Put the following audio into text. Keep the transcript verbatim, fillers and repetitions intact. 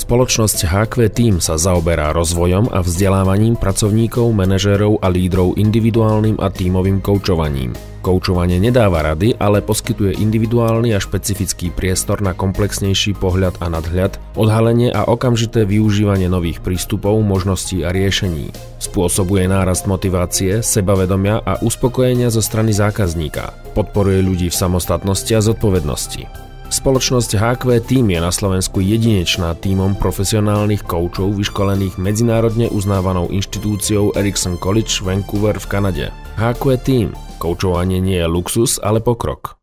Spoločnosť há kvé Team sa zaoberá rozvojom a vzdelávaním pracovníkov, manažérov a lídrov individuálnym a tímovým koučovaním. Koučovanie nedáva rady, ale poskytuje individuálny a špecifický priestor na komplexnejší pohľad a nadhľad, odhalenie a okamžité využívanie nových prístupov, možností a riešení. Spôsobuje nárast motivácie, sebavedomia a uspokojenia zo strany zákazníka. Podporuje ľudí v samostatnosti a zodpovednosti. Spoločnosť há kvé Team je na Slovensku jedinečná tímom profesionálnych koučov vyškolených medzinárodne uznávanou inštitúciou Ericsson College Vancouver v Kanade. há kvé Team. Koučovanie nie je luxus, ale pokrok.